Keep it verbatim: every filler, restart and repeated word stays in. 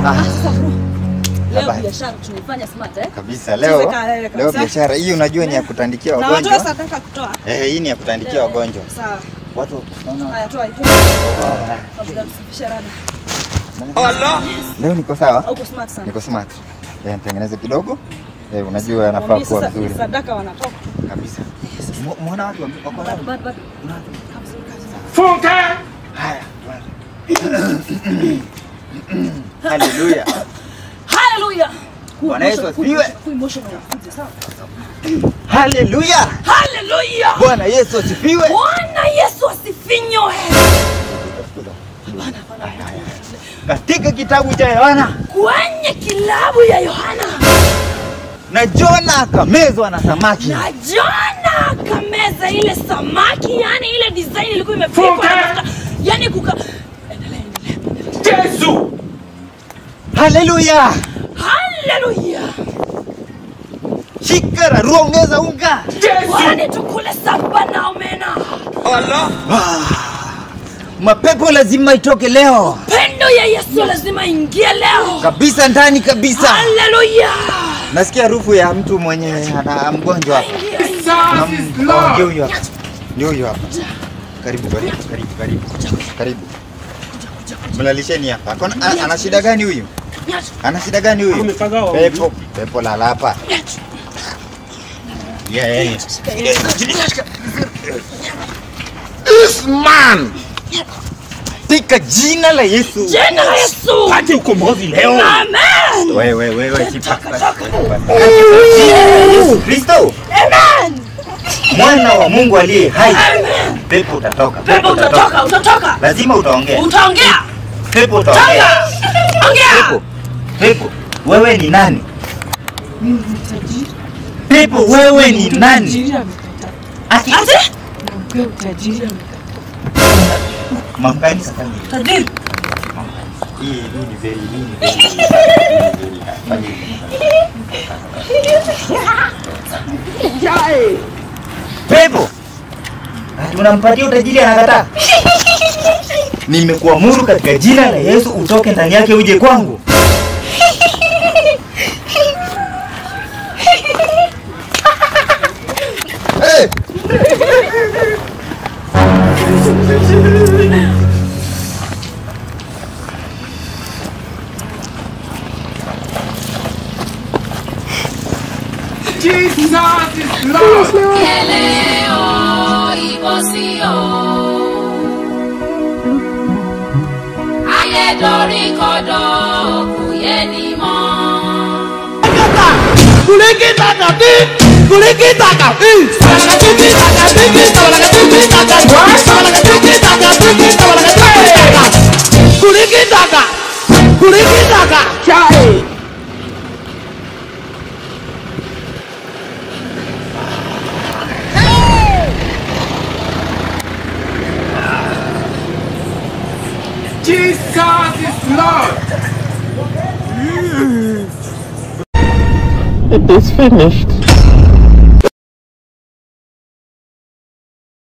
Sasa bro. Leo biashara tunafanya smart eh? Kabisa leo. Leo biashara hii unajua ni ya kutandikia wagonjwa. Na watu sasa nataka kutoa. Eh, hii ni ya kutandikia wagonjwa. Sawa. Watu naona. Haya toa hiyo. Kabla tusafishe rada. Allah. Leo niko sawa? Uko smart sana. Niko smart. Eh, nitengeneze kidogo. Eh, unajua anafaa kuwa vizuri. Sadaka wanatoka. Kabisa. Muona watu wako na bad bad. Funka. Haya. Hallelujah. Hallelujah. Bwana Yesu asifiwe. Sawa. Hallelujah. Hallelujah. Bwana Yesu asifiwe. Bwana Yesu asifinywe. Katika kitabu cha Yohana, kwenye kilabu ya Yohana, na Jona akamezwa na samaki. Na Jona akameza ile samaki, yani ile design ilikuwa imepikwa na yani kuka endelea endelea. Yesu. Hallelujah. Hallelujah. Shikara ruongeza unga. Yesu. Wani tukule samba na omena. Allah. Mapepo lazima itoke leo. Pendo ya Yesu lazima ingie leo. Kabisa ndani kabisa. Hallelujah. Nasikia harufu ya mtu mwenye ana mgonjwa hapa. Ndio huyo hapa. Ndio huyo hapa. Karibu karibu karibu karibu. Karibu. Mlalisheni hapa. Ana shida gani huyu? Ana shida gani huyu? Pepo, pepo lala hapa. Yeah, yeah. This man. Tika jina la Yesu. Jina la Yesu. Pate ukombozi leo. Amen. Wewe wewe wewe chipaka. Yesu Kristo. Amen. Mwana wa Mungu aliye hai. Amen. Pepo utatoka. Pepo utatoka, utatoka. Lazima utaongea. Utaongea. Pepo utaongea. Ongea. Pepo. Pepo, wewe ni nani? Mimi ni tajiri. Pepo, wewe ni nani? Tajiri amekataa. Ati? Na tajiri amekataa. Mamkani sasa ni. Tajiri. Hii ni very ni very. Jai. Pepo. Unampatia utajiri anakataa. Nimekuamuru katika jina la Yesu utoke ndani yake uje kwangu. Hey! Jesus is Lord. Eleo ibosio. Aye dori kodo kuyeni mo. Kuliki taka ti, kuliki taka ti. Salaga tiki taka tiki, salaga tiki taka. Salaga tiki taka tiki, salaga tiki taka. Kuliki taka, kuliki taka. Chai. Jesus is Lord. It is finished.